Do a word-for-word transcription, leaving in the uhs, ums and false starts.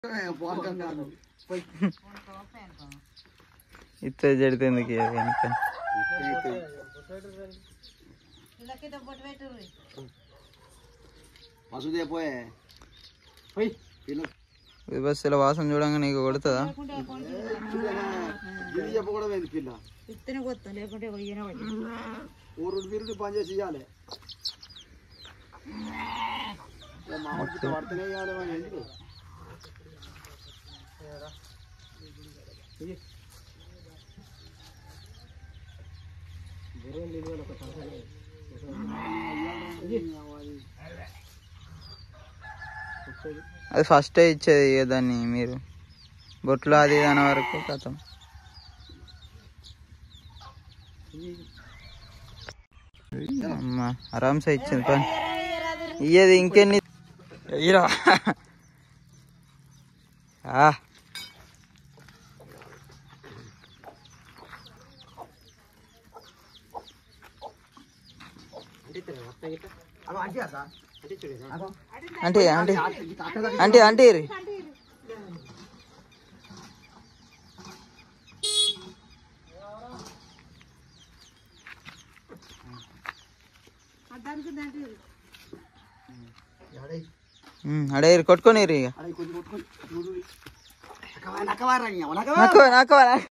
ఇచ్చే జడితే ఎందుకు వెనక బస్సుల వాసన చూడంగా నీకు కొడుతుందా? పని చేసి ఇవ్వాలి అది ఫస్ట్ ఇచ్చేది దాన్ని మీరు బొట్లు అది దాని వరకు కథం. అమ్మా ఆరామ్సే ఇచ్చింది పని ఇయ్యేది ఇంకెన్ని ఇరా అంటే అంటే అంటే అంటే అడే కొట్టుకొని ఇక